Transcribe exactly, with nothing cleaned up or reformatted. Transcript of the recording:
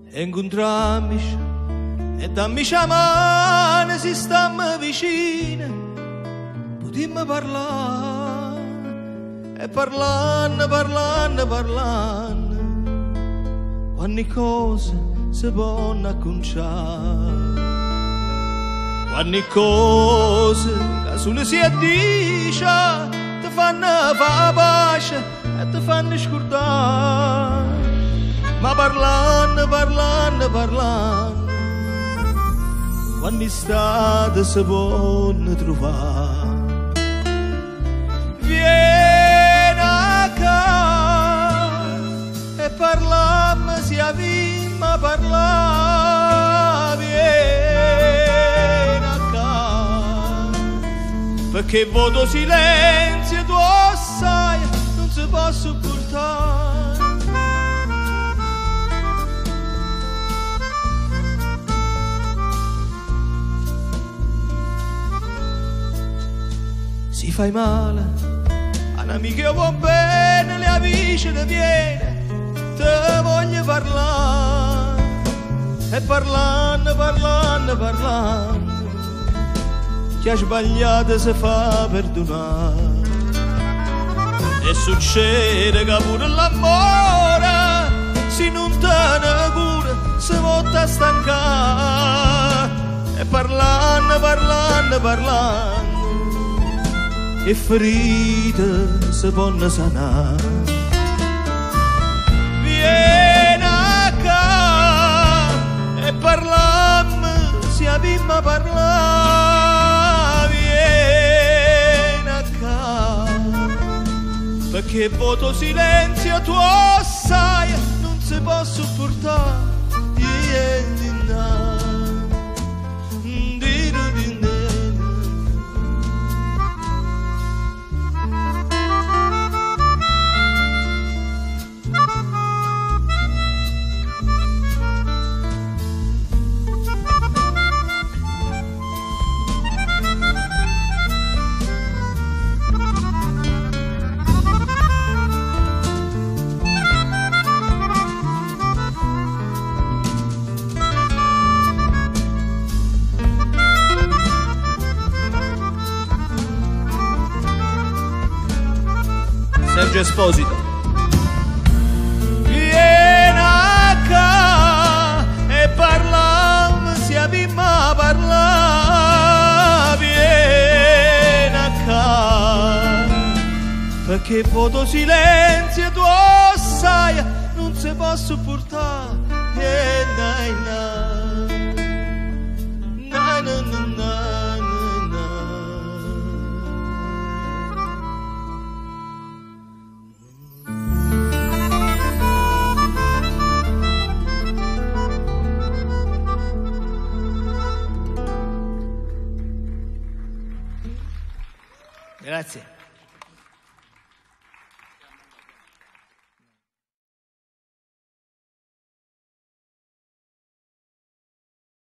e incontrammici e dammici a mano si stammo vicine, potimmo parlare e parlando, parlando, parlando, quante cose si possono acconciare, quante cose che solo si addice ti fanno fare pace e ti fanno scordare, ma parlando, parlando, parlando, quando strada si può trovare. Vieni a casa e parlammo, si avvimma a parlare. Vieni a casa, perché voto silenzio tu sai non si può sopportare. Si fai male, un'amica io vuoi bene, le amiche te viene, te voglio parlare, e parlando, parlando, parlando, chi ha sbagliato si fa perdonare, e succede che pure l'amore, se non te ne cura, si vota a stancare, e parlando, parlando, parlando, e ferite si possono sanare. Vieni a casa e parlammo, si avvimma a parlare. Vieni a casa, perché voto silenzio tu sai non si può sopportare. Vieni a Sergio Esposito. Vieni a casa e parlammo, si avvimma a parlare. Vieni a casa, perché voto silenzio tu sai non si può sopportare. E dai, na, na, na, na, na. Grazie.